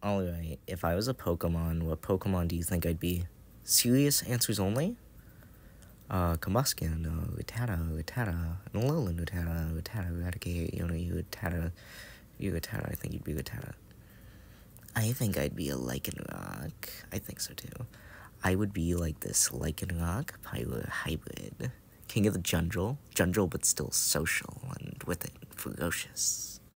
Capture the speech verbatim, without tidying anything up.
Alright, if I was a Pokemon, what Pokemon do you think I'd be? Serious answers only? Uh, Combustion, uh, Utata, Utata, Alolan Utata, Utata, Eradicate, Iono, you Utata, you Utata, I think you'd be Utata. I think I'd be a Lycanroc. I think so too. I would be like this Lycanroc Pyro hybrid. King of the Jungle. Jungle, but still social and with it ferocious.